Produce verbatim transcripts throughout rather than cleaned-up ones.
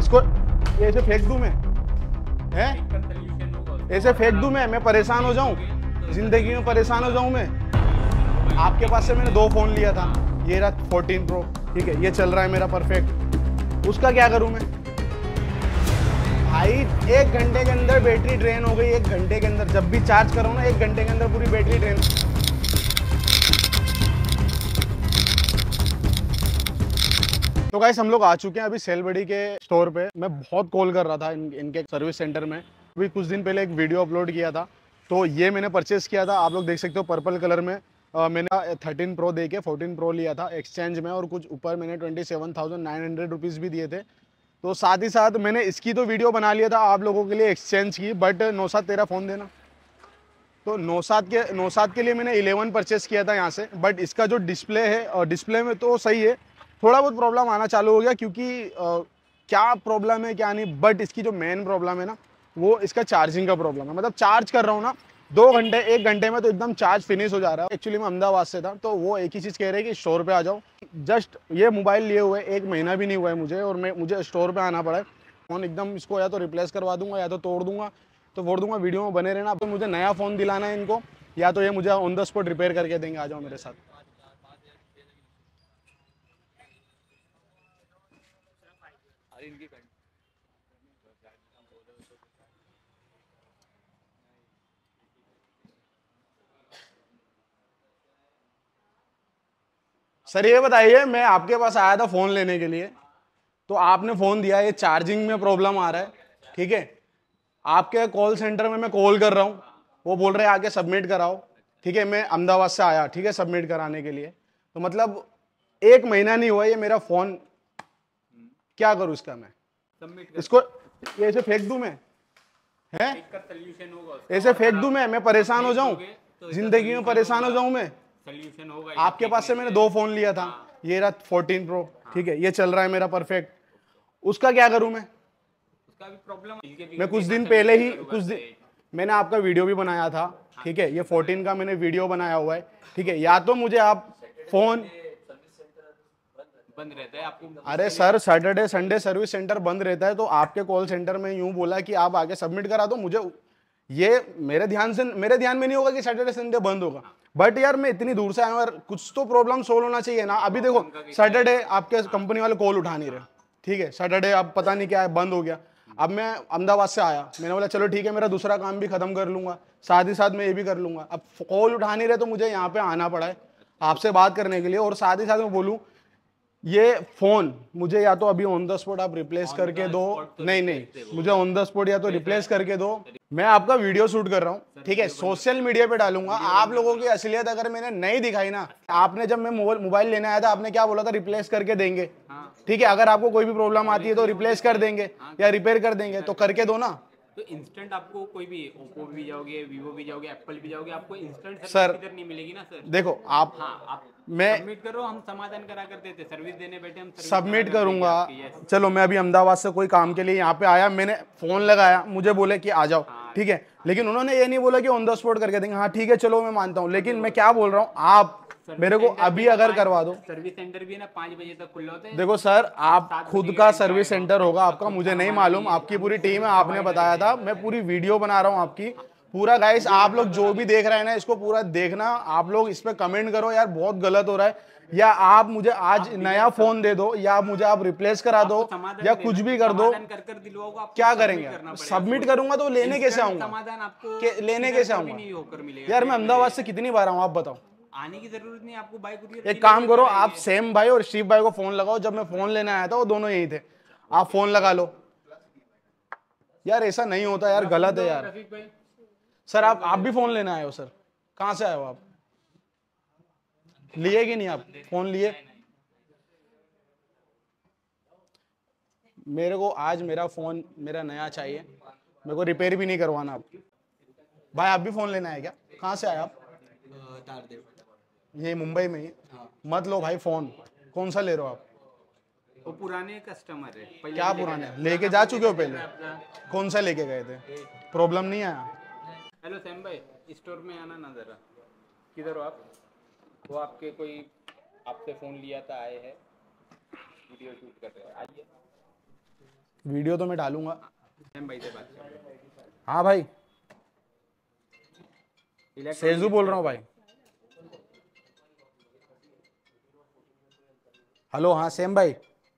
इसको ये ऐसे फेंक दूं मैं, हैं ऐसे फेंक दूं मैं मैं परेशान हो जाऊं, जिंदगी में परेशान हो जाऊं मैं। आपके पास से मैंने दो फोन लिया था, ये रहा फोर्टीन प्रो, ठीक है, ये चल रहा है मेरा परफेक्ट, उसका क्या करूं मैं भाई? एक घंटे के अंदर बैटरी ड्रेन हो गई, एक घंटे के अंदर जब भी चार्ज करो ना, एक घंटे के अंदर पूरी बैटरी ड्रेन। तो गाइस हम लोग आ चुके हैं अभी सेलबड़ी के स्टोर पे। मैं बहुत कॉल कर रहा था इन, इनके सर्विस सेंटर में। अभी कुछ दिन पहले एक वीडियो अपलोड किया था, तो ये मैंने परचेस किया था, आप लोग देख सकते हो पर्पल कलर में। आ, मैंने थर्टीन प्रो दे के फोर्टीन प्रो लिया था एक्सचेंज में, और कुछ ऊपर मैंने twenty seven thousand nine hundred rupees भी दिए थे। तो साथ ही साथ मैंने इसकी तो वीडियो बना लिया था आप लोगों के लिए एक्सचेंज की, बट नौसाद तेरा फ़ोन देना, तो नौसाद के नौसाद के लिए मैंने इलेवन परचेस किया था यहाँ से। बट इसका जो डिस्प्ले है, और डिस्प्ले में तो सही है, थोड़ा बहुत प्रॉब्लम आना चालू हो गया, क्योंकि आ, क्या प्रॉब्लम है क्या नहीं, बट इसकी जो मेन प्रॉब्लम है ना, वो इसका चार्जिंग का प्रॉब्लम है। मतलब चार्ज कर रहा हूँ ना, दो घंटे एक घंटे में तो एकदम चार्ज फिनिश हो जा रहा है। एक्चुअली मैं अहमदाबाद से था, तो वो एक ही चीज़ कह रहे हैं कि स्टोर पे आ जाओ। जस्ट ये मोबाइल लिए हुए एक महीना भी नहीं हुआ है मुझे, और मैं मुझे स्टोर पे आना पड़ा है। फ़ोन एकदम इसको या तो रिप्लेस करवा दूंगा या तो तोड़ दूंगा, तो फोड़ दूंगा। वीडियो में बने रहना। तो मुझे नया फ़ोन दिलाना है इनको, या तो ये मुझे ऑन द स्पॉट रिपेयर करके देंगे। आ जाओ मेरे साथ। सर ये बताइए, मैं आपके पास आया था फ़ोन लेने के लिए, तो आपने फ़ोन दिया, ये चार्जिंग में प्रॉब्लम आ रहा है, ठीक है। आपके कॉल सेंटर में मैं कॉल कर रहा हूँ, वो बोल रहे हैं आके सबमिट कराओ, ठीक है। मैं अहमदाबाद से आया, ठीक है, सबमिट कराने के लिए। तो मतलब एक महीना नहीं हुआ ये मेरा फ़ोन, क्या करूँ इसका मैं? इसको ये ऐसे फेंक दूं मैं, हैं ऐसे फेंक दूं मैं मैं परेशान हो जाऊं, जिंदगी में परेशान हो जाऊं मैं। सोल्यूशन होगा। आपके पास से मैंने दो फोन लिया था, ये रहा फोर्टीन प्रो, ठीक है, ये चल रहा है मेरा परफेक्ट, उसका क्या करूं मैं? उसका भी प्रॉब्लम। मैं कुछ दिन पहले ही कुछ दिन मैंने आपका वीडियो भी बनाया था, ठीक है, ये फोर्टीन का मैंने वीडियो बनाया हुआ है, ठीक है। या तो मुझे आप फोन बंद रहता है आपको। अरे sir, Saturday Sunday service centre बंद रहता है, तो आपके कॉल सेंटर में यूं बोला कि आप आके सबमिट करा दो मुझे। ये मेरे ध्यान से मेरे ध्यान में नहीं होगा कि सैटरडे संडे बंद होगा, बट यार मैं इतनी दूर से आया हूं यार, कुछ तो प्रॉब्लम सोल्व होना चाहिए ना। अभी देखो सैटरडे आपके कंपनी वाले कॉल उठा नहीं रहे, ठीक है, सैटरडे अब पता नहीं क्या है, बंद हो गया। अब मैं अहमदाबाद से आया, मैंने बोला चलो ठीक है, मेरा दूसरा काम भी खत्म कर लूंगा, साथ ही साथ मैं ये भी कर लूंगा। अब कॉल उठा नहीं रहे, तो मुझे यहाँ पे आना पड़ा है आपसे बात करने के लिए। और साथ ही साथ मैं बोलूँ, ये फोन मुझे या तो अभी ऑन द स्पॉट आप रिप्लेस करके दो, नहीं नहीं मुझे ऑन द स्पॉट या तो रिप्लेस करके दो। मैं आपका वीडियो शूट कर रहा हूँ, ठीक है, सोशल मीडिया पे डालूंगा। आप लोगों की असलियत अगर मैंने नहीं दिखाई ना, आपने जब मैं मोबाइल लेने आया था, आपने क्या बोला था? रिप्लेस करके देंगे, ठीक है। अगर आपको कोई भी प्रॉब्लम आती है तो रिप्लेस कर देंगे या रिपेयर कर देंगे, तो करके दो ना। तो इंस्टेंट आपको कोई भी ओप्पो भी जाओगे, वीवो भी जाओगे, एप्पल भी जाओगे, आपको इंस्टेंट सर इधर नहीं मिलेगी ना सर। देखो आप, हाँ, आप मैं सबमिट करो, हम समाधान करा कर देते, सर्विस देने बैठे हम सबमिट करूंगा। चलो मैं अभी अहमदाबाद से कोई काम के लिए यहाँ पे आया, मैंने फोन लगाया, मुझे बोले कि आ जाओ, ठीक है, लेकिन उन्होंने ये नहीं बोला कि ऑन द स्पॉट करके देंगे। हाँ ठीक है, चलो मैं मानता हूँ, लेकिन मैं क्या बोल रहा हूँ, आप मेरे को अभी अगर करवा दो। सर्विस सेंटर भी है ना, पाँच बजे तक खुले होते हैं। देखो सर, आप खुद का सर्विस सेंटर होगा आपका, मुझे नहीं मालूम, आपकी पूरी टीम है, आपने बताया था। मैं पूरी वीडियो बना रहा हूँ आपकी, पूरा गाइस आप लोग जो भी देख रहे हैं ना, इसको पूरा देखना। आप लोग इस पे कमेंट करो यार, बहुत गलत हो रहा है, या आप मुझे आज नया फोन दे दो, या मुझे आप रिप्लेस करा दो, या कुछ भी कर दो। कर कर दिलवाओगे, क्या करेंगे? सबमिट करूंगा तो लेने कैसे आऊंगा? समाधान आपको लेने कैसे आऊंगा? नहीं होकर मिलेगा यार मैं अहमदाबाद से कितनी बार आऊँ, आप बताओ। आने की जरूरत नहीं आपको, बाइक कुरियर। एक काम करो, आप सेम भाई और शिव भाई को फोन लगाओ, जब मैं फोन लेने आया था वो दोनों यही थे, आप फोन लगा लो। यार ऐसा नहीं होता यार, गलत है यार। सर आप आप भी फोन लेने आए हो? सर कहाँ से आए हो आप? लिए कि नहीं आप फोन लिए? मेरे को आज मेरा फोन मेरा नया चाहिए, मेरे को रिपेयर भी नहीं करवाना आप। भाई आप भी फोन लेने आए क्या? कहाँ से आए आप? ये मुंबई में ही। मत लो भाई फोन, कौन सा ले रहे हो आप? वो पुराने कस्टमर है। क्या पुराने? लेके जा चुके हो पहले? कौन सा लेके गए थे? प्रॉब्लम नहीं आया? हेलो सैम भाई, स्टोर में आना ना जरा। किधर हो आप? वो आपके कोई आपसे फ़ोन लिया था, आए हैं, वीडियो शूट कर रहे हैं, आइए। वीडियो तो मैं डालूंगा। सैम भाई से बात करो। हाँ भाई, इलेक्ट्रॉनिक सेजू बोल रहा हूँ भाई। हेलो, हाँ सेम भाई,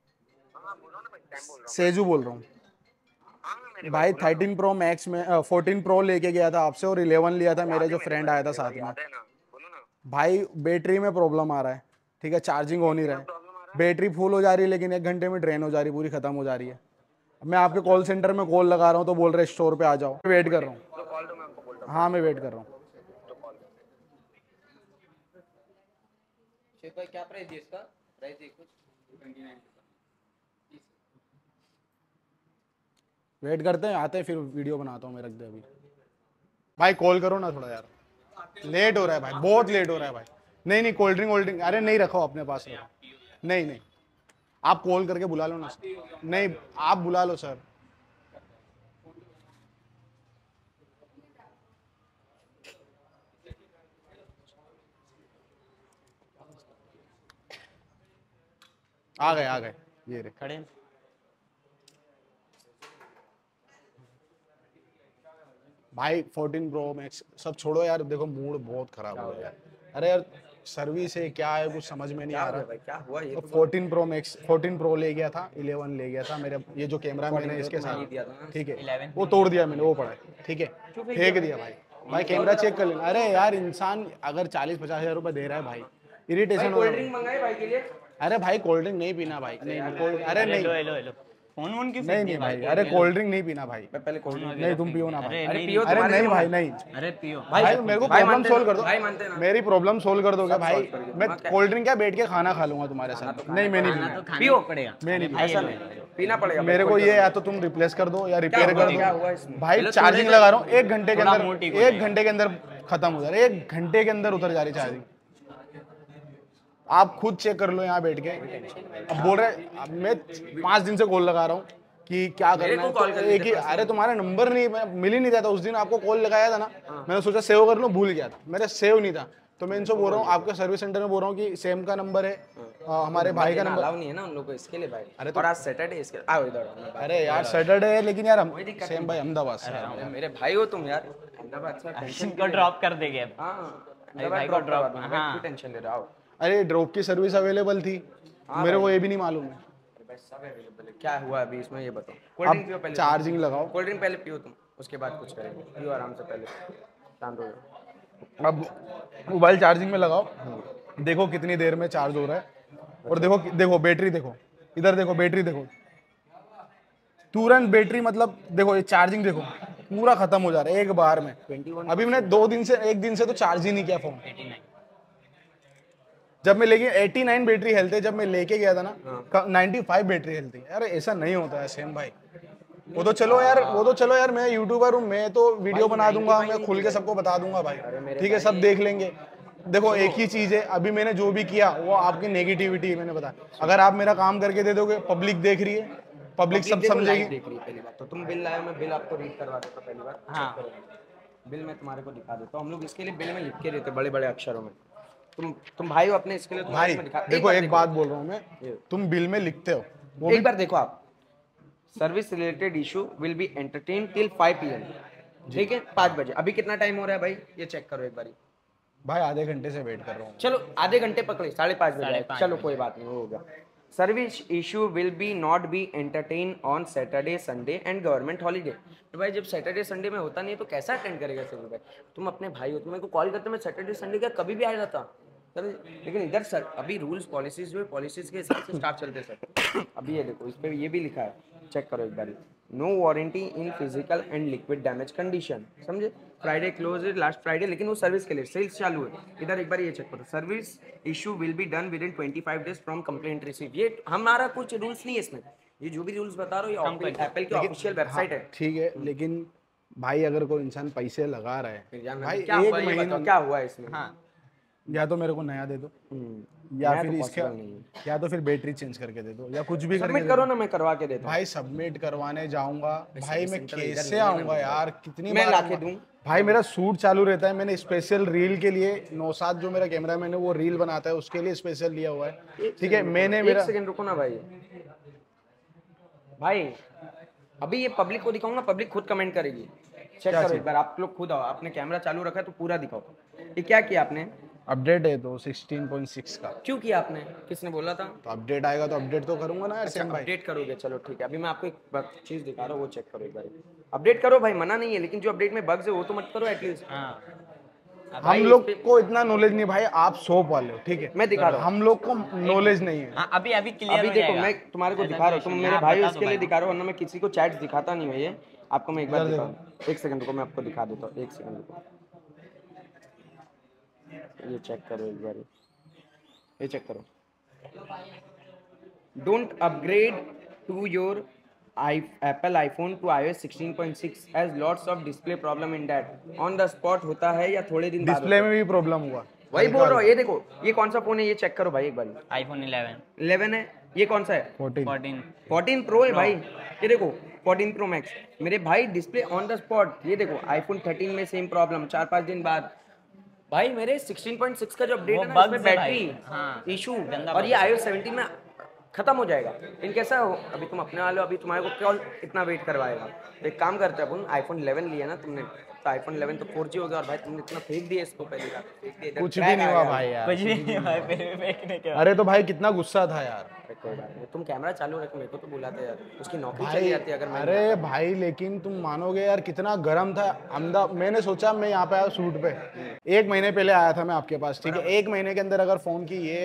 सेजू बोल रहा हूँ भाई। थर्टीन प्रो मैक्स में फोर्टीन प्रो लेके गया था आपसे और इलेवन लिया था, मेरे जो फ्रेंड आया था साथ में। भाई बैटरी में प्रॉब्लम आ रहा है, ठीक है, चार्जिंग हो नहीं रहा है, बैटरी फुल हो जा रही है लेकिन एक घंटे में ड्रेन हो जा रही है, पूरी खत्म हो जा रही है। मैं आपके कॉल सेंटर में कॉल लगा रहा हूँ तो बोल रहे स्टोर पे आ जाओ, वेट कर रहा हूँ। हाँ मैं वेट कर रहा हूँ। शेख भाई क्या प्राइस है इसका? प्राइस है कुछ ट्वेंटी नाइन। वेट करते हैं, आते हैं फिर वीडियो बनाता हूँ मैं, रख दे अभी। भाई कॉल करो ना थोड़ा यार, लेट हो रहा है भाई, बहुत लेट हो रहा है भाई। नहीं नहीं, कोल्ड ड्रिंक वोल्ड ड्रिंक अरे नहीं रखो अपने पास, रखो। नहीं नहीं, आप कॉल करके बुला लो ना सर। नहीं आप बुला लो सर। आ गए आ गए, ये रे खड़े। भाई फोर्टीन प्रो मैक्स सब छोड़ो यार, देखो मूड बहुत खराब हो गया यार। अरे यार सर्विस है क्या है कुछ समझ में नहीं आ रहा। क्या हुआ ये? तो fourteen pro max fourteen pro ले गया था, इलेवन ले गया था मेरे, ये जो कैमरा मैंने इसके साथ, ठीक है, वो तोड़ दिया मैंने, वो पड़ा है, ठीक है, फेंक दिया भाई। भाई कैमरा चेक कर लेना। अरे यार इंसान अगर चालीस पचास हजार रुपए दे रहा है भाई, इरिटेशन हो कोल्ड रहा ड्रिंक है। मंगाए भाई के लिए? अरे भाई कोल्ड ड्रिंक नहीं पीना भाई, नहीं नहीं कोल्ड, अरे नहीं हेलो हेलो फोन वोन क्यों नहीं फेंक नहीं दिया भाई, अरे कोल्ड ड्रिंक नहीं पीना भाई, पहले कोल्ड ड्रिंक। नहीं तुम पियो ना भाई। अरे अरे नहीं पियो, अरे तुम्हारे नहीं लिए भाई मंगाए। नहीं अरे पियो भाई, मेरे को भाई प्रॉब्लम मानते सोल्व ना, कर दो, भाई मानते ना। मेरी प्रॉब्लम सोल्व कर दोगे भाई। solve कर मैं दूंगा, क्या? कोल्ड ड्रिंक क्या बैठ के खाना खा लूंगा तुम्हारे साथ, नहीं मैं नहीं खाना पीना। तो खाना पियो। ही पड़ेगा। मैं नहीं भाई ऐसा ये लो, नहीं, पीना पड़ेगा। मेरे को ये या तो तुम रिप्लेस कर दो या रिपेयर हुआ? कर क्या दो हुआ इसमें? भाई। चलो, चार्जिंग थोड़े लगा रहा हूँ एक घंटे के थोड़ा अंदर, मूड ठीक हो एक जाएगा। घंटे के अंदर खत्म हो जा रहा है, एक घंटे के अंदर उतर जा रही चार्जिंग। आप खुद चेक कर लो यहाँ बैठ के। अब बोल रहे अब मैं पांच दिन से कॉल लगा रहा हूँ कि क्या मेरे करना को है, कॉल तो कर एक लेते ही, पर्सनल। अरे तुम्हारा नंबर नहीं, मैं मिल ही नहीं रहा था उस दिन, आपको कॉल लगाया था ना, मैंने सोचा सेव कर लूं, भूल गया था, मेरा सेव नहीं था, तो मैं इनसे बोल रहा हूँ आपके सर्विस सेंटर में बोल रहा हूँ कि सेम का नंबर है, अ, हमारे भाई का नंबर। अलाउ नहीं है ना उन लोगों को, इसके लिए भाई। अरे तो- और आज सैटरडे, इसके आओ इधर आओ, मैं बात अरे यार सैटरडे है लेकिन यार हम दिक्कत सेम भाई अहमदाबाद से यार। करता हूं। मेरे भाई हो तुम यार, अहमदाबाद से टेंशन इनको ड्रॉप कर देंगे अब। हां, भाई अहमदाबाद को ड्रॉप करवा drop- दूंगा, हाँ। क्यों टेंशन ले रहे हो? अरे ड्रॉप की सर्विस अवेलेबल थी, मेरे को ये भी नहीं मालूम है। भाई सब अवेलेबल है, क्या हुआ अभी इसमें ये बताओ। कोल्ड ड्रिंक पियो अब पहले, चार्जिंग लगाओ, कोल्ड ड्रिंक पहले पियो तुम, उसके बाद कुछ करेंगे। पियो आराम से, पहले शांत हो जाओ। अब मोबाइल चार्जिंग में लगाओ, देखो कितनी देर में चार्ज हो रहा है, और देखो देखो बैटरी देखो, इधर देखो बैटरी देखो, तुरंत बैटरी, मतलब देखो ये चार्जिंग देखो पूरा खत्म हो जा रहा है एक बार में। अभी मैंने दो दिन से एक दिन से तो चार्ज ही नहीं किया फोन। जब मैं लेके नवासी बैटरी हेल्थ है, जब मैं लेके गया था ना पचानवे बैटरी हेल्थ है। यार ऐसा नहीं होता है सेम भाई, वो तो चलो यार, वो तो चलो यार, मैं यूट्यूबर हूँ, मैं तो वीडियो बना दूंगा, मैं खुल के सबको बता दूंगा भाई, ठीक है, सब देख लेंगे। देखो एक ही चीज है, अभी मैंने जो भी किया वो आपकी नेगेटिविटी मैंने बताया। अगर आप मेरा काम करके दे दोगे, पब्लिक देख रही है, पब्लिक सब देखो, समझेगी। लाइव देख रही है पहली बात तो। तुम बिल लाए, मैं बिल आपको रीड करवा देता पहली बार। हाँ। चेक करो। बिल मैं तुम्हारे को दिखा देता हूँ, हम लोग इसके लिए बिल में लिख के देते बड़े बड़े अक्षरों में। तुम तुम भाई हो अपने, इसके लिए तुम्हारे भाई में दिखा। देखो बार एक बात बोल रहा हूँ मैं, ये। तुम बिल में लिखते हो वो एक भी, बार देखो आप, service related issue will be entertain till five P M, ठीक है, पाँच बजे। अभी कितना टाइम हो रहा है भाई, ये चेक करो एक बारी। भाई आधे घंटे से वेट कर रहा हूँ। चलो आधे घंटे पकड़े, साढ़े पाँच बजे साढ़े आए। पाँच चलो बजे। कोई बात नहीं, हो गया। Service issue will be not be entertain on Saturday Sunday and government holiday. तो भाई जब सैटरडे संडे में होता नहीं है तो कैसा अटेंड करेगा सर्विस भाई? तुम अपने भाई हो, तुम मेरे को कॉल करते, मैं सैटरडे संडे क्या कभी भी आ जाता। सर लेकिन इधर सर अभी रूल्स पॉलिसीज जो पॉलिसीज के हिसाब से स्टाफ चलते सर। अभी ये देखो, इस पे ये भी लिखा है, चेक करो एक बार। No warranty in physical and liquid damage condition, समझे? फ्राइडे क्लोज है, लास्ट फ्राइडे, लेकिन वो सर्विस के लिए सेल्स चालू है। इधर एक बार ये चेक करो, service issue will be done within twenty five days from complaint receive. ये हमारा कुछ रूल्स नहीं है इसमें, ये जो भी रूल्स बता रहा हूँ ये एप्पल की ऑफिशियल वेबसाइट है। ठीक है, लेकिन भाई अगर कोई इंसान पैसे लगा रहा है, फिर जानना भाई क्या एक हुआ ये महीना बताओ, क्या हुआ इसमें? हाँ। या तो मेरे को नया दे दो, हम्म, या नया फिर तो इसका possible नहीं है। या तो फिर बैटरी चेंज करके दे दो, या कुछ भी करके सबमिट दे करो दो। ना, मैं करवा के देता हूँ। भाई सबमिट करवाने जाऊंगा भाई, मैं सेंटर इधर कैसे नहीं है ना आऊंगा मेरा। यार, कितनी मैं बार लाके आऊंगा? दूं? भाई मेरा शूट चालू रहता है, मैंने स्पेशल रील के लिए नौसाद जो मेरा कैमरामैन है वो रील बनाता है, उसके लिए स्पेशल लिया हुआ है, ठीक है। मैंने एक मेरा सेकंड रुको ना भाई। भाई अभी ये पब्लिक को दिखाऊंगा, पब्लिक खुद कमेंट करेगी। चेक करो एक बार, आप लोग खुद आओ, आपने कैमरा चालू रखा है तो पूरा दिखाओ। ये क्या किया आपने? अपडेट है तो सिक्सटीन पॉइंट सिक्स का। क्यों किया आपने? किसने बोला था? तो अपडेट आएगा तो अपडेट तो करूंगा ना यार अच्छा सेम भाई। अपडेट करोगे, चलो ठीक है। अभी मैं आपको एक चीज दिखा रहा हूँ, वो चेक करो एक बार। अपडेट करो भाई, मना नहीं है, लेकिन जो अपडेट में बग्स है वो तो मत करो एटलीस्ट। हाँ हम लोग को इतना नॉलेज नहीं भाई, आप सोप वाले हो ठीक है, मैं दिखा रहा हूँ। हम लोग को नॉलेज नहीं है। हाँ अभी अभी क्लियर अभी हो देखो जाएगा। मैं तुम्हारे को ऐसा दिखा रहा हूँ, कोई तुम issue मेरे नहीं। भाई हाँ, हो, बता उसके दो लिए भाई। दिखा रहा हूँ, वरना मैं किसी को चैट्स दिखाता नहीं हूँ। ये आपको मैं एक बार इधर दिखा हूँ, एक सेकंड को मैं आपको दिखा देता हूँ, एक सेकंड को। ये चेक करो एक बार, ये चेक करो। Don't upgrade to your I Apple iPhone to iOS sixteen point six as lots of display problem in that on the spot होता है या थोड़े दिन बाद डिस्प्ले होता में है? भी प्रॉब्लम हुआ। वही बोल रहा हूँ। ये देखो, ये कौन सा फोन है, ये चेक करो भाई एक बार। आईफोन इलेवन इलेवन है। ये कौन सा है? फोर्टीन। फोर्टीन फोर्टीन प्रो है भाई। ये देखो फोर्टीन प्रो मैक्स मेरे भाई, डिस्प्ले ऑन द स्पॉट। ये देखो आईफोन थर्टीन में सेम प्रॉब्लम, चार पांच दिन बाद। भाई मेरे सिक्सटीन पॉइंट सिक्स का जो अपडेट वो है ना, इसमें bugs है बैटरी भाई। हाँ, इशू, गंदा और bug ये है। आईओएस सेवनटीन में खत्म हो जाएगा। इन कैसा हो, अभी तुम अपने वाले हो, अभी तुम्हारे को क्यों इतना वेट करवाएगा? तो एक काम करते हैं अपन, आईफोन इलेवन लिया ना तुमने, तो आईफोन इलेवन तो फोर जी हो गया, और भाई तुमने इतना फेंक दिया इसको, पहली बार फेंक दिया, इधर कुछ crack भी आ नहीं हुआ गया। भाई यार। कुछ भी नहीं भाई, फिर भी फेंकने के बाद। अरे तो भाई कितना गुस्सा था यार अरे कोई बात नहीं, तुम कैमरा चालू रख, मेरे को तो बुलाते यार, उसकी नौकरी चली भाई। जाती अगर मैं। अरे भाई लेकिन तुम मानोगे यार कितना गर्म था अहमदाबाद। मैंने सोचा मैं यहाँ पे आया शूट पे, एक महीने पहले आया था मैं आपके पास ठीक है, एक महीने के अंदर अगर फोन की ये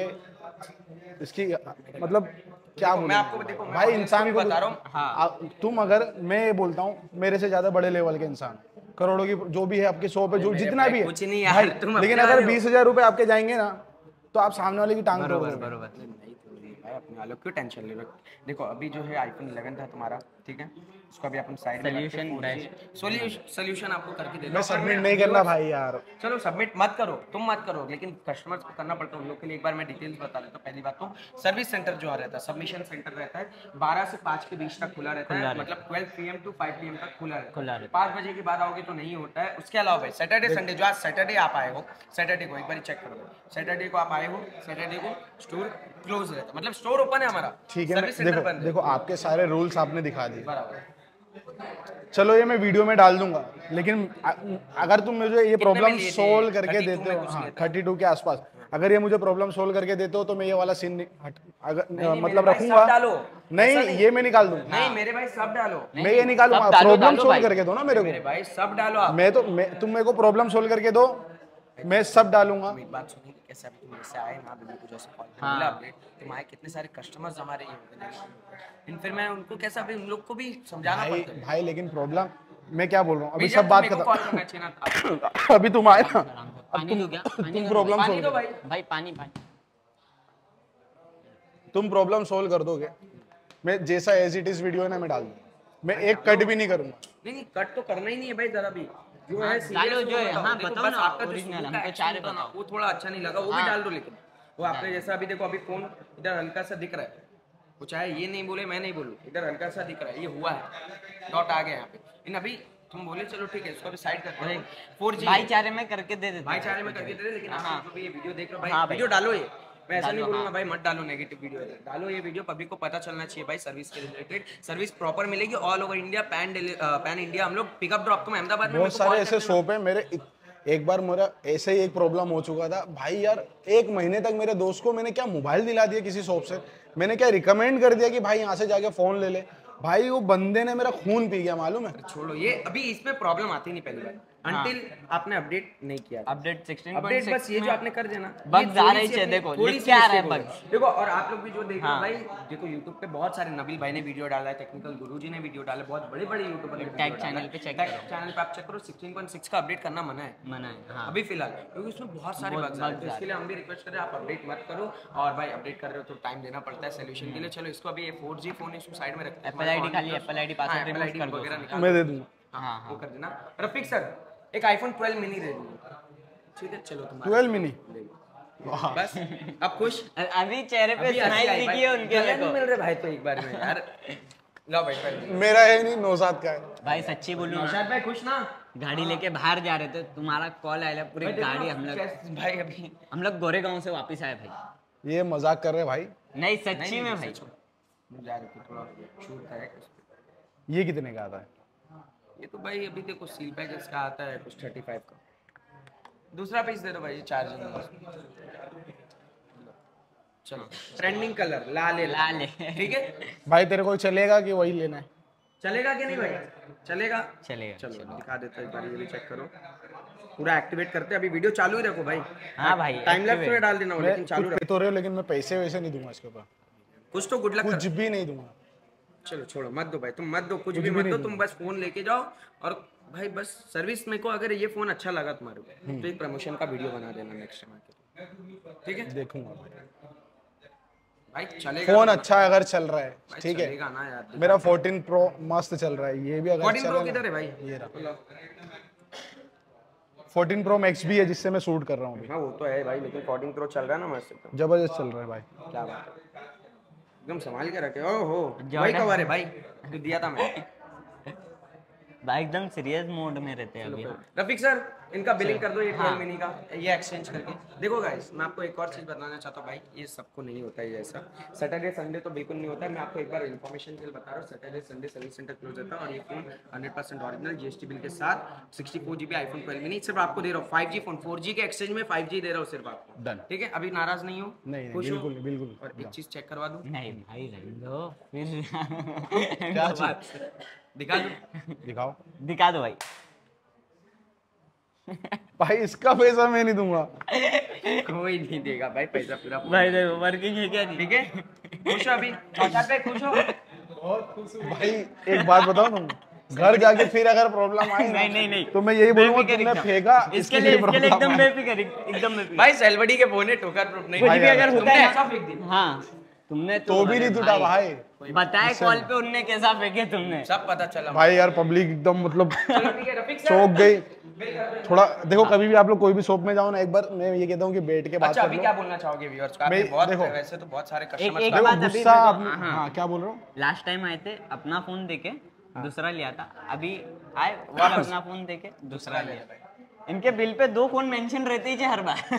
इसकी मतलब क्या देखो, बोलूं मैं आपको देखो, मैं भाई audience इंसान को को भी बता रहा हूँ। हाँ। आ- तुम अगर मैं ये बोलता हूँ मेरे से ज्यादा बड़े लेवल के इंसान करोड़ों की जो भी है आपके शो पे जो मेरे जितना भाई भी है कुछ नहीं यार, भाई, तुम लेकिन अपने अगर वाले हो। बीस हजार रुपए आपके जाएंगे ना तो आप सामने वाले की टांग तोड़ बरोबर दोगे। बरोबर नहीं थोड़ी भाई, अपने वालों क्यों टेंशन ले रहे हो? देखो अभी जो है आईफोन इलेवन था तुम्हारा, ठीक है, उसको अभी अपन साइड में रखते Solution हैं। सोल्यूशन सोल्यूशन आपको करके दे मैं दो। सबमिट नहीं करना भाई यार। चलो सबमिट मत करो, तुम मत करो, लेकिन कस्टमर्स को करना पड़ता है, उन लोग के लिए एक बार मैं डिटेल्स बता देता हूँ। पहली बात तो सर्विस सेंटर जो रहता है, सबमिशन सेंटर रहता है, बारह से पाँच के बीच तक खुला रहता है, मतलब twelve P M to five P M तक खुला रहता खुला है। रहता पाँच बजे के बाद आओगे तो नहीं होता है। उसके अलावा भाई सैटरडे संडे, जो आज सैटरडे आप आए हो, सैटरडे को एक बार चेक करो, सैटरडे को आप आए हो, सैटरडे को स्टोर क्लोज रहता है, मतलब स्टोर ओपन है हमारा, ठीक है मैं- सर्विस सेंटर देखो बंद है। देखो आपके सारे रूल्स आपने दिखा दिए, बराबर। चलो ये मैं वीडियो में डाल दूंगा, लेकिन अ- अगर तुम मुझे ये प्रॉब्लम लिए थे? सोल्व करके थर्टी टू देते में हो, कुछ हाँ लिए थे। थर्टी टू के आसपास, अगर ये मुझे प्रॉब्लम सोल्व करके देते हो तो मैं ये वाला सीन नहीं हट अगर नहीं, मेरे मतलब भाई रखूंगा। सब डालो। नहीं, ऐसा नहीं। ये मैं निकाल दूंगा, नहीं मेरे भाई सब डालो। मैं ये निकालूंगा। सब डालो, प्रॉब्लम डालो सोल्व भाई। करके दो ना मेरे मेरे को। भाई सब डालो आप। मैं तो मैं तुम मेरे को प्रॉब्लम सोल्व करके दो, मैं सब डालूंगा। तुम एक बात सुनिए, कैसे अभी तुम मेरे से आए ना, अभी मेरे को जैसे कॉल पे हाँ। मिला अपडेट, तुम्हारे कितने सारे कस्टमर्स हमारे ये हो गए, इन फिर मैं उनको कैसे, अभी उन लोग को भी समझाना भाई पड़ता है। भाई लेकिन प्रॉब्लम मैं क्या बोल रहा हूँ अभी भैया, सब बात मेरे को खत्म। कॉल करना चाहिए ना। अभी तुम आए ना, अब पानी तुम दो क्या? पानी तुम दो, प्रॉब्लम पानी दो सोल्व भाई। भाई पानी पानी। तुम प्रॉब्लम सोल्व कर दोगे, मैं जैसा एज इट इज वीडियो है ना मैं डाल दूंगा, मैं एक कट भी नहीं करूंगा। नहीं नहीं कट तो करना ही नहीं है भाई, जरा भी जो हाँ, है serious डालो वो जो है, बताओ। हाँ, देखो, बताओ बस ना, आपका जो original, शुरू का हमको action चारे था ना, बताओ। वो थोड़ा अच्छा नहीं लगा, वो भी हाँ। डाल दो। लेकिन वो आपने जैसा अभी देखो, अभी फोन इधर हल्का सा दिख रहा है, वो चाहे ये नहीं बोले मैं नहीं बोलूँ, इधर हल्का सा दिख रहा है, ये हुआ है, डॉट आ गया यहाँ पे। इन अभी तुम बोले चलो ठीक है, इसको अभी साइड करते हैं। फोर जी भाईचारे में करके दे देते भाईचारे में करके दे रहे, लेकिन हाँ। आप जो भी ये वीडियो देख रहे हो भाई, हाँ भाई। वीडियो डालो। ये मैं ऐसा नहीं डालो, बोलूंगा हाँ। भाई मत डालो नेगेटिव वीडियो, डालो ये वीडियो, पब्लिक को पता चलना चाहिए भाई सर्विस के रिलेटेड। सर्विस प्रॉपर मिलेगी all over India, pan pan India. हम लोग पिकअप ड्रॉप, तुम अहमदाबाद में बहुत मेरे को सारे call ऐसे कर देना। शॉप है मेरे। एक बार मेरा ऐसे ही एक प्रॉब्लम हो चुका था भाई यार, एक महीने तक मेरे दोस्त को मैंने क्या मोबाइल दिला दिया किसी शॉप से, मैंने क्या रिकमेंड कर दिया कि भाई यहाँ से जाके फोन ले ले, भाई वो बंदे ने मेरा खून पी गया मालूम है। छोड़ो ये, अभी इसमें प्रॉब्लम आती नहीं पहली बार, अंटिल आपने अपडेट नहीं किया। अपडेट सिक्सटीन अपडेट बस ये जो आपने कर देना, bugs ये आ थोड़ी रही सी है, अपनी- देखो, थोड़ी लिख सी के आ रहा है mistake हो bugs। गई। देखो, और आप लोग भी जो देख रहे हो हाँ। भाई, देखो यूट्यूब पे बहुत सारे नबील भाई ने वीडियो डाला है, टेक्निकल गुरुजी ने वीडियो डाला है, बहुत बड़े बड़े यूट्यूबर ने टैग चैनल पे चेक करो। चैनल पे आप चेक करो, सिक्सटीन पॉइंट सिक्स का अपडेट करना मना है मना है, हाँ। अभी फिलहाल, क्योंकि उसमें बहुत सारे बहुत बग्स आ रहे हैं। bugs तो आ इसके लिए हम भी रिक्वेस्ट करें, आप अपडेट मत करो। और भाई अपडेट कर रहे हो तो टाइम देना पड़ता है सोल्यूशन के लिए। चलो इसको अभी ये फोर जी फोन इसको साइड में रखते हैं। Apple I D खाली Apple I D password Apple remove I D कर दो वगैरह उसमें। निकाल मैं दो। दे दूंगा। हाँ वो कर देना। रफीक सर एक आईफोन ट्वेल्व मिनी दे दीजिए, ठीक है? चलो तुम्हारा ट्वेल्व मिनी ले लो। बस अब खुश? अ- अभी चेहरे पे अभी हंसी स्माइल आई दिखी भाई। है उनके गले नहीं देखो। मिल रहे भाई तो एक बार में यार। लो भाई ट्वेल्व। मेरा है नहीं, नौसाद का है। भाई सच्ची बोलूं ना, नौशाद भाई खुश ना? गाड़ी लेके बाहर जा रहे थे, तुम्हारा कॉल आया, पूरी भाई देखो गाड़ी ना, हम लोग कैसे- भाई अभी हम लोग गोरेगांव से वापस आए भाई। ये मजाक कर रहे भाई। नहीं सच्ची में भाई। जा रहे थे, थोड़ा शूट था एक उस पे। ये कितने का आता है? ये तो भाई अभी देखो सील पैक इसका आता है कुछ थर्टी फाइव का। दूसरा पीस दे दो भाई, चार्जिंग। चलो ट्रेंडिंग कलर लाल है, लाल है। ठीक है भाई तेरे को चलेगा कि वही लेना है? चलेगा कि नहीं भाई? चलेगा चलेगा चलो दिखा देते हैं एक बार, ये भी चेक करो। पूरा एक्टिवेट करते हैं, अभी वीडियो चालू ही रखो भाई। हाँ भाई, टाइम लैप्स activate। में डाल देना हो, मैं लेकिन चालू कुछ रखो। पे तो रहे हो, लेकिन मैं पैसे वैसे नहीं दूंगा इसके ऊपर, कुछ तो गुड लक कुछ भी नहीं दूंगा। चलो छोड़ो मत दो भाई, तुम मत दो, कुछ कुछ भी भी मत नहीं दो, दूंगा। तुम बस फोन लेके जाओ। और भाई बस सर्विस मेरे को अगर ये फोन अच्छा लगा तुम्हारे को तो एक प्रमोशन का वीडियो बना देना नेक्स्ट टाइम आके, ठीक है देखूंगा भाई। भाई? चलेगा फोन ना? अच्छा अगर चल रहा है भाई ठीक है। चलेगा ना यार। मेरा फोर्टीन प्रो मस्त चल रहा है, ये भी अगर फोर्टीन प्रो चले किधर है ना, भाई? ये रहा बोलो। फोर्टीन प्रो मैक्स भी है जिससे मैं शूट कर रहा हूँ अभी। हाँ वो तो है भाई, लेकिन फोर्टीन प्रो चल रहा है ना मस्त एकदम। जबरदस्त चल रहा है भाई। क्या बात है, एकदम संभाल के रखे। ओहो भाई जॉर्डन। कवर है भाई, जो दिया था मैं। भाई एकदम सीरियस मोड में रहते हैं अभी। रफीक सर इनका बिलिंग कर दो ये ट्वेल्व मिनी का, ये एक्सचेंज करके। देखो गाइस मैं आपको एक और चीज़ बताना चाहता हूँ भाई, ये सबको नहीं होता है ऐसा। सैटरडे संडे तो बिल्कुल नहीं होता है। मैं आपको एक बार इन्फॉर्मेशन के लिए बता रहा हूँ, Saturday Sunday service centre close रहता है। और ये phone hundred percent original GST bill के साथ sixty four GB iPhone twelve mini सिर्फ आपको दे रहा हूँ। Five G phone, four G के एक्सचेंज में फाइव जी दे रहा हूँ सिर्फ आपको। डन। ठीक है, अभी नाराज नहीं हो? नहीं नहीं, खुश हो? बिल्कुल बिल्कुल। और एक चीज़ चेक करवा दूँ? नहीं भाई रहने दो फिर। क्या चीज? दिखा दूँ? दिखाओ दिखा दो भाई। भाई, इसका पैसा मैं नहीं दूंगा। कोई नहीं देगा भाई पैसा पूरा। भाई देखो वर्किंग है क्या नहीं? ठीक है, खुश हो अभी? औकात पे खुश हो? भाई एक बात बताओ, तुम घर जाके फिर अगर प्रॉब्लम आई नहीं नहीं नहीं तो मैं यही बोलूंगा बेफिक्र तुमने एकदम। फेंका, इसके लिए इसके लिए एकदम बेफिक्र, एकदम बेफिक्र। भाई सेलबडी के फोन है, ठोकर प्रूफ नहीं। कुछ भाई भी यार, अगर होता तुमने है ऐसा फेंक दी। हाँ तुमने तो भी नहीं टूटा भाई। बताए कॉल पे उनने कैसा फेंके तुमने। सब पता चला भाई यार पब्लिक एकदम मतलब चलो ठीक है रफीक सर। चौंक गई थोड़ा। देखो कभी भी आप लोग कोई भी शॉप में जाओ ना, एक बार मैं ये कहता हूँ कि बैठ के बात अच्छा कर अभी लो। क्या बोलना चाहोगे व्यूअर्स को? आपने मैं- बहुत देखो। वैसे तो बहुत सारे एक कस्टमर्स एक देखो बात अभी गुस्सा देखो, आपने- हाँ, हाँ क्या बोल रहा हूँ? लास्ट टाइम आए थे अपना फोन देके दूसरा लिया था, अभी आए वापस अपना फोन देके दूसरा लिया। इनके बिल पे दो फोन मेंशन रहते ही हर बार।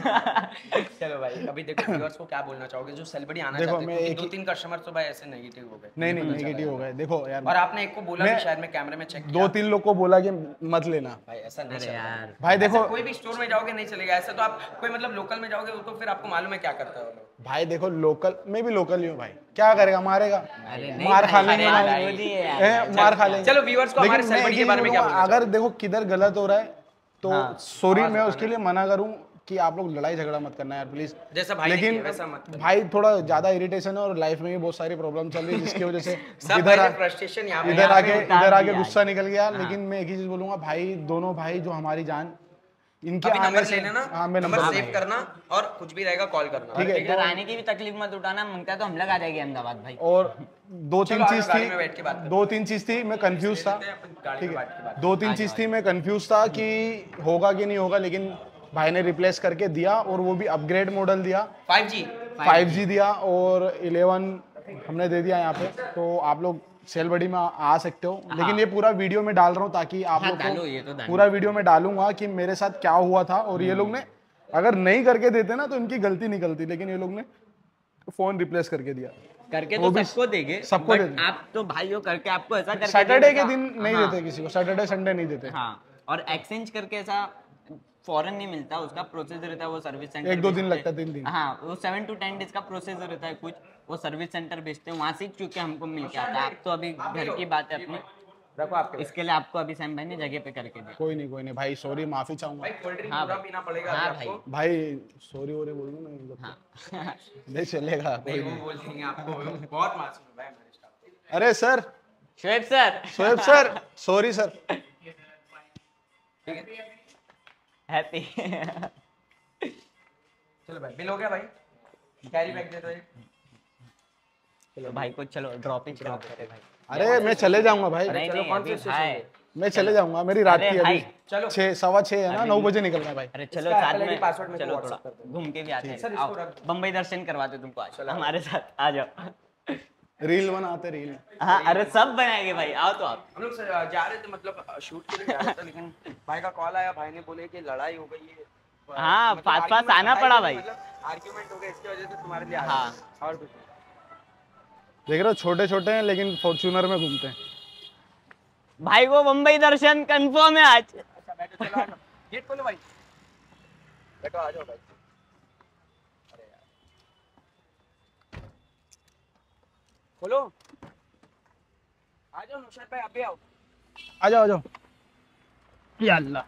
चलो भाई अभी देखो व्यूअर्स को क्या बोलना चाहोगे जो सेलिब्रिटी आना देखो, चाहते मैं हैं? क्योंकि एक दो ही- तीन कस्टमर तो भाई ऐसे नेगेटिव हो गए। नहीं नहीं नेगेटिव हो गए। देखो यार, और आपने एक को बोला मैं- भी शायद मैं कैमरे में चेक किया। दो तीन लोग को बोला कि मत लेना। भाई ऐसा नहीं अरे चलेगा। यार भाई देखो कोई भी स्टोर में जाओगे नहीं चलेगा ऐसा। तो आप कोई मतलब लोकल में जाओगे तो फिर आपको मालूम है क्या करता है वो लोग। भाई देखो लोकल, मैं भी लोकल ही हूँ भाई, क्या करेगा, मारेगा, अरे नहीं मार खा भाई, लेंगे अरे भाई। वो नहीं है यार। हैं, मार खा लेंगे। चलो व्यूअर्स को हमारे लेकिन मैं सेलिब्रिटी एक के बारे में चीज़ क्या बोलूंगा, बोलना अगर देखो किधर गलत हो रहा है तो हाँ। सॉरी, मैं उसके लिए मना करूं कि आप लोग लड़ाई झगड़ा मत करना यार प्लीज। जैसा भाई ने लेकिन किया, वैसा मत करना। भाई थोड़ा ज्यादा इरिटेशन है और लाइफ में भी बहुत सारी प्रॉब्लम चल रही है जिसकी वजह से सब इधर आ- फ्रस्ट्रेशन यहाँ पे इधर यहाँ पे आके उतार इधर आके दिया गुस्सा निकल गया। लेकिन मैं एक ही चीज बोलूंगा भाई, दोनों भाई जो हमारी जान, इनके अभी आने नंबर से ले लेना, हाँ मैं नंबर नंबर सेव करना और कुछ भी रहेगा कॉल करना। ठीक है। इधर आने की भी तकलीफ मत उठाना, मांगता है तो हम लोग आ जाएंगे अहमदाबाद भाई। और दो तीन चलो, आ चीज जाओ, गाड़ी में बैठ के बात थी करते दो तीन चीज थी मैं कंफ्यूज था। गाड़ी ठीक में बैठ के है, बात दो तीन चीज थी मैं कंफ्यूज था कि होगा कि नहीं होगा, लेकिन भाई ने रिप्लेस करके दिया और वो भी अपग्रेड मॉडल दिया, फाइव जी फाइव जी दिया और इलेवन हमने दे दिया यहाँ पे। तो आप लोग सेल बडी में आ सकते हो, लेकिन ये पूरा वीडियो में डाल रहा हूँ ताकि आप हाँ, लोग डालो, को ये तो डालो। पूरा वीडियो में डालूंगा कि मेरे साथ क्या हुआ था। और ये लोग ने अगर नहीं करके देते ना तो इनकी गलती निकलती, लेकिन ये लोग ने फोन रिप्लेस करके दिया। करके वो तो भी सबको देंगे, सबको but देंगे। आप तो भाइयों करके आपको ऐसा करके सैटरडे देंगे के दिन नहीं हाँ, देते किसी को, सैटरडे संडे नहीं देते। हाँ। और एक्सचेंज करके ऐसा फॉरन नहीं मिलता, उसका प्रोसेस रहता है वो सर्विस सेंटर एक दो दिन भेजते- लगता है, तीन दिन। हाँ वो सेवन टू टेन डेज का प्रोसेस रहता है कुछ, वो सर्विस सेंटर भेजते हैं वहाँ से क्योंकि हमको मिल के आता है। आप तो अभी घर की बात है अपनी, रखो आपके इसके लिए आपको अभी सैम भाई ने जगह पे करके दिया। कोई नहीं कोई नहीं भाई, सॉरी, माफी चाहूंगा भाई कोल्ड ड्रिंक हाँ पूरा भाई। पीना पड़ेगा हाँ अभी आपको। भाई, सॉरी वोरी बोल दूं मैं इन लोग को? हाँ नहीं चलेगा कोई नहीं वो नहीं। बोल देंगे आपको, बहुत मासूम है भाई हमारे स्टाफ। अरे sir, Shoaib sir Shoaib sir, sorry sir. ठीक है हैप्पी। चलो भाई बिल हो गया भाई, कैरी बैग दे दो एक। चलो भाई को चलो ड्रॉप ही करा देते भाई। अरे मैं चले जाऊंगा भाई, नहीं चलो, नहीं कौन अभी से भाई, मैं चले जाऊंगा, मेरी रात अरे की अभी भाई, चलो। छः सवा छः है ना, नौ बजे निकलना है भाई। अरे चलो इसका साथ अलग ही में password मेरे को चलो WhatsApp थोड़ा कर दो। घूम के भी आते हैं। सर, इसको आओ, रख बम्बई दर्शन करवाते तुमको आज हमारे साथ आ जाओ। रील बनाते रील। हाँ अरे सब बनाएंगे भाई, आओ तो आप। हम लोग से जा रहे थे मतलब शूट के लिए जा रहे थे, लेकिन भाई का कॉल आया, भाई ने बोले कि लड़ाई हो गई है। हाँ, मतलब पास पास argument- आना लड़ाई पड़ा नहीं, भाई। मतलब आर्ग्यूमेंट हो गया, इसकी वजह से तुम्हारे लिए आया। हाँ। और कुछ नहीं। देख रहे हो छोटे छोटे हैं लेकिन फॉर्च्यूनर में घूमते हैं। भाई को मुंबई दर्शन कंफर्म है आज। अच्छा बैठो, चलो गेट खोलो भाई, बैठो आ जाओ भाई। अरे यार खोलो, आ जाओ नुशाद भाई, आप भी आओ। आ जाओ आ जाओ। या अल्लाह,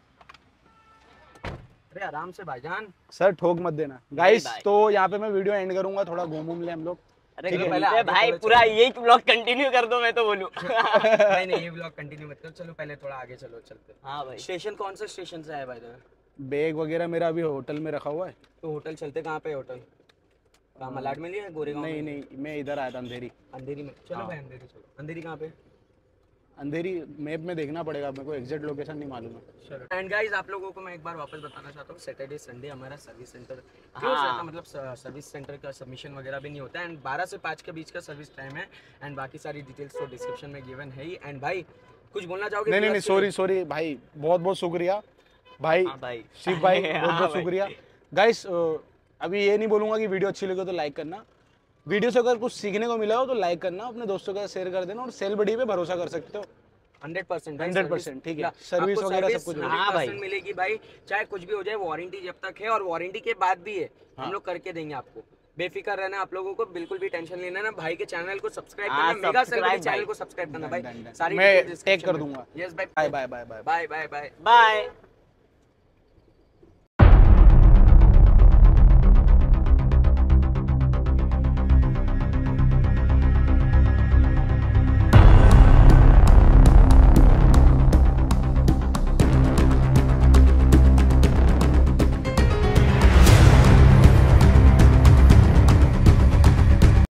अरे आराम से भाईजान। सर ठोक मत देना गाइस। भाई। तो यहाँ पे मैं वीडियो एंड करूंगा, थोड़ा घूम घूम ले हम लोग। अरे ठीक है। पहले पहले आगे भाई चलो, पूरा चलो। यही ब्लॉग कंटिन्यू कर दो, मैं तो बोलूं। नहीं नहीं, ये ब्लॉग कंटिन्यू मत करो, चलो पहले थोड़ा आगे चलो, चलते हैं। हाँ भाई। स्टेशन कौन सा स्टेशन से है भाई तुम्हें? बैग वगैरह मेरा अभी होटल में रखा हुआ है। तो होटल चलते, कहाँ पे होटल? कहाँ मलाड में लिया है, गोरेगांव नहीं में? नहीं, मैं इधर आया था अंधेरी। अंधेरी में? चलो हाँ। भाई अंधेरी चलो। अंधेरी कहाँ पे? अंधेरी मैप में देखना पड़ेगा, मेरे को एग्जैक्ट लोकेशन नहीं मालूम है। चलो। एंड गाइस आप लोगों को मैं एक बार वापस बताना चाहता हूँ, सैटरडे संडे हमारा सर्विस सेंटर क्लोज हाँ। रहता है, मतलब सर्विस सेंटर का सबमिशन वगैरह भी नहीं होता है। एंड बारह से पाँच के बीच का सर्विस टाइम है। एंड बाकी सारी डिटेल्स तो डिस्क्रिप्शन में गिवन है ही। एंड भाई कुछ बोलना चाहोगे? नहीं नहीं नहीं, viewers के लिए? सॉरी सॉरी भाई, बहुत बहुत शुक्रिया भाई, हाँ भाई। शिव भाई, बहुत हाँ बहुत भाई। शुक्रिया गाइस। अभी ये नहीं बोलूंगा कि वीडियो अच्छी लगे तो लाइक करना, वीडियो से अगर कुछ सीखने को मिला हो तो लाइक करना, अपने दोस्तों के साथ शेयर कर देना, और सेल बड़ी पे भरोसा कर सकते हो। हंड्रेड परसेंट हंड्रेड परसेंट ठीक है, सर्विस वगैरह सब कुछ हाँ भाई। मिलेगी भाई, चाहे कुछ भी हो जाए, वारंटी जब तक है और वारंटी के बाद भी है, हाँ। हम लोग करके देंगे आपको। बेफिक्र रहना, आप लोगों को बिल्कुल भी टेंशन लेना ना। भाई के चैनल को सब्सक्राइब हाँ, करना, मेगा subscribe सेलिब्रिटी भाई। चैनल को सब्सक्राइब करना डन, डन, भाई। डन। सारी मैं details टैग description कर में। दूंगा। यस भाई, bye bye bye bye. Bye bye bye. Bye.